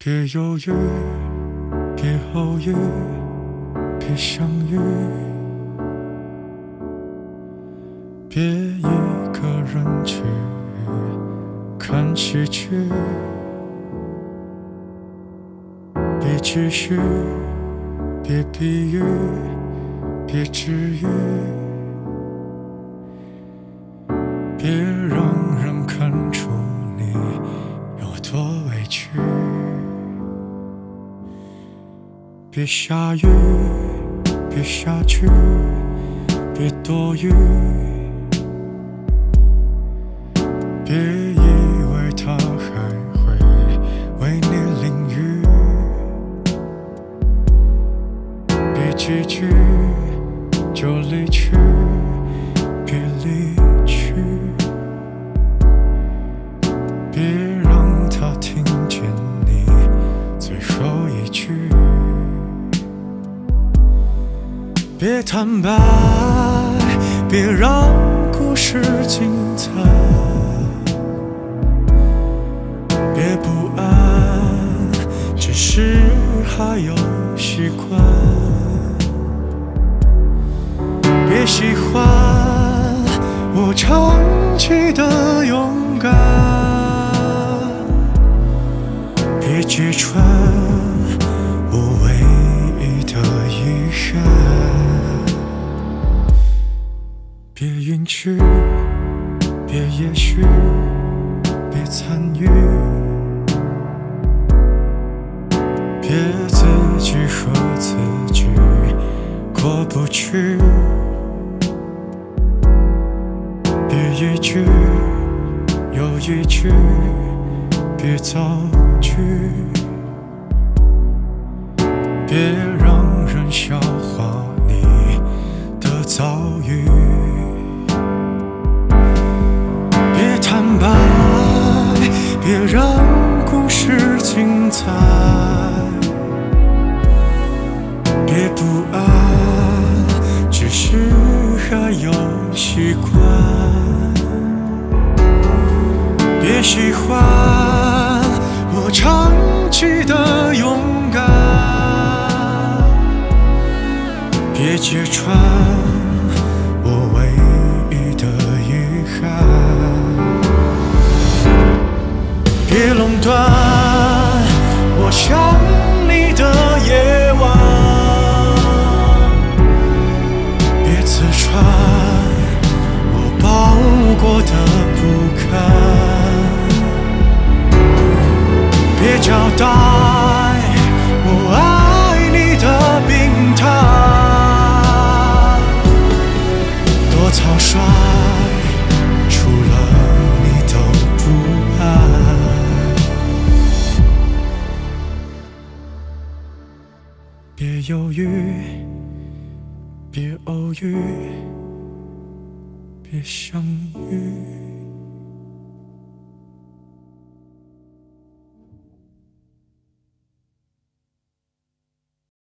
别犹豫，别犹豫，别相遇，别一个人去看喜剧，别继续，别比喻，别治愈，别让人看出你有多委屈。别下雨，别下去，别多余，别以为他还会为你淋雨，别几句就离去，别离去，别让他听见你最后一句。别坦白，别让故事精彩，别不安，只是还有习惯。别喜欢我长期的勇敢，别揭穿我唯一的遗憾。别允许，别也许，别参与，别自己和自己过不去，别一句又一句，别造句，别让人笑话你的遭遇。别坦白，别让故事精彩，别不安，只是还有习惯。别喜欢我长期的勇敢，别揭穿我唯一的遗憾。别垄断我想你的夜晚，别刺穿我包裹的不堪，别交代我爱你的病态，多草率，除了你都不爱。别犹豫，别偶遇，别相遇。